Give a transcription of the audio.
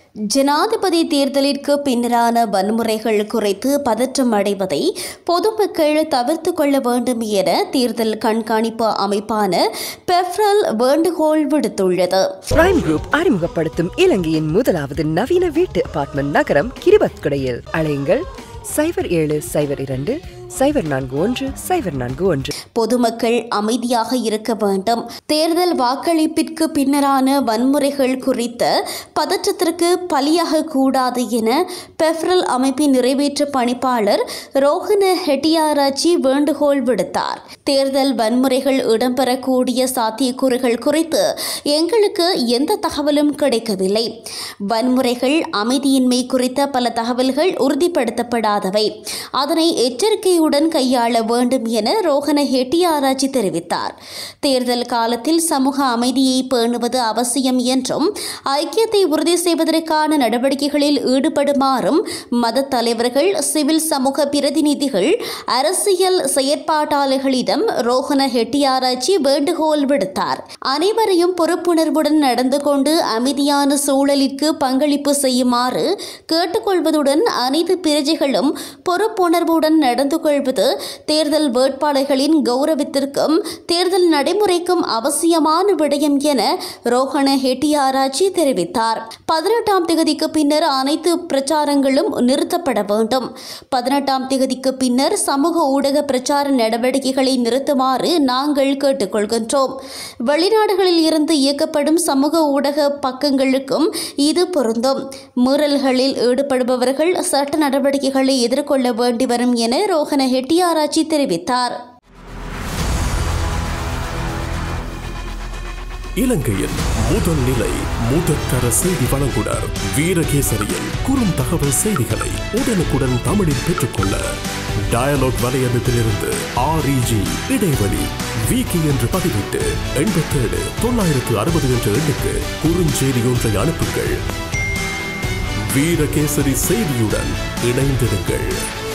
ஜனாதிபதி தேர்தலிற்கு பின்னரான வன்முறைகள் குறித்து பதற்றம் அடைவதை பொதுமக்கள் தவிர்த்து கொள்ள வேண்டும் என தேர்தல் கண்காணிப்பு அமைப்பான பெஃப்ரல் வேண்டுகோள் விடுத்துள்ளது. பிரைம் குரூப் அறிமுகப்படுத்தும் இலங்கையின் முதலாவது நவீன வீட்டு அபார்ட்மெண்ட் நகரம் கிரிபத்குடையில். அழையுங்கள் 0772041041. பொதுமக்கள் அமைதியாக இருக்க வேண்டும். தேர்தல் வாக்களிப்பிற்கு பின்னரான வன்முறைகள் குறித்த பதற்றத்திற்கு பலியாக கூடாது என பெஃப்ரல் அமைப்பின் நிறைவேற்று பணிப்பாளர் ரோஹன ஹெட்டியாராச்சி வேண்டுகோள் விடுத்தார். தேர்தல் வன்முறைகள் இடம்பெறக்கூடிய சாத்தியக்கூறுகள் குறித்து எங்களுக்கு எந்த தகவலும் கிடைக்கவில்லை. வன்முறைகள் அமைதியின்மை குறித்த பல தகவல்கள் உறுதிப்படுத்தப்படாதவை. அதனை எச்சரிக்கையுடன் கையாள வேண்டும் என ரோஹன ஹெட்டியாராச்சி தெரிவித்தார். தேர்தல் காலத்தில் சமூக அமைதியை பேணுவது அவசியம் என்றும் ஐக்கியத்தை உறுதி செய்வதற்கான நடவடிக்கைகளில் ஈடுபடுமாறும் மத தலைவர்கள், சிவில் சமூக பிரதிநிதிகள், அரசியல் செயற்பாட்டாளர்களிடம் ரோஹன ஹெட்டியாராச்சி வேண்டுகோள் விடுத்தார். அனைவரையும் பொறுப்புணர்வுடன் நடந்து கொண்டு அமைதியான சூழலிற்கு பங்களிப்பு செய்யுமாறு கேட்டுக்கொள்வதுடன் அனைத்து பிரஜைகளும் பொறுப்புணர்வுடன் நடந்து கொள்வது தேர்தல் வேட்பாளர்களின் கௌரவத்திற்கும் தேர்தல் நடைமுறைக்கும் அவசியமான விடயம் என ரோஹன ஹெட்டியாராச்சி தெரிவித்தார். 18ஆம் தேதிக்கு பின்னர் அனைத்து பிரச்சாரங்களும் நிறுத்தப்பட வேண்டும். 18ஆம் தேதிக்கு பின்னர் சமூக ஊடக பிரச்சார நடவடிக்கைகளை நிறுத்துமாறு நாங்கள் கேட்டுக்கொள்கின்றோம். வெளிநாடுகளில் இருந்து இயக்கப்படும் சமூக ஊடக பக்கங்களுக்கும் இது பொருந்தும். மீறல்களில் ஈடுபடுபவர்கள் சட்ட நடவடிக்கைகளை எதிர்கொள்ள வேண்டி வரும் என ரோஹன ஹெட்டியாராச்சி தெரிவித்தார். இலங்கையின் முதல் நிலை முதற்கர செய்தி வழங்குனர் வீரகேசரியின் குறும் தகவல் செய்திகளை உடனுக்குடன் தமிழில் பெற்றுக்கொள்ள டயலாக் வலையமைப்பிலிருந்து REG இடைவெளி வீக்கி என்று பதிவிட்டு 87 960 என்ற எண்ணுக்கு குறுஞ்செய்தி ஒன்றை அனுப்புங்கள். வீரகேசரி செய்தியுடன் இணைந்திருங்கள்.